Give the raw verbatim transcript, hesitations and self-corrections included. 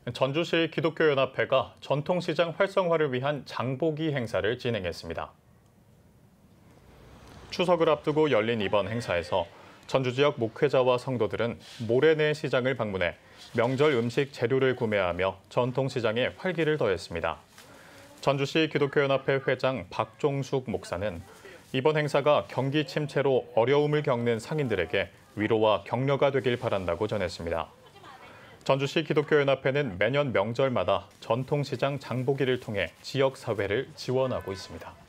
전주시 기독교연합회가 전통시장 활성화를 위한 장보기 행사를 진행했습니다. 추석을 앞두고 열린 이번 행사에서 전주 지역 목회자와 성도들은 모래내 시장을 방문해 명절 음식 재료를 구매하며 전통시장에 활기를 더했습니다. 전주시 기독교연합회 회장 박종숙 목사는 이번 행사가 경기 침체로 어려움을 겪는 상인들에게 위로와 격려가 되길 바란다고 전했습니다. 전주시 기독교연합회는 매년 명절마다 전통시장 장보기를 통해 지역사회를 지원하고 있습니다.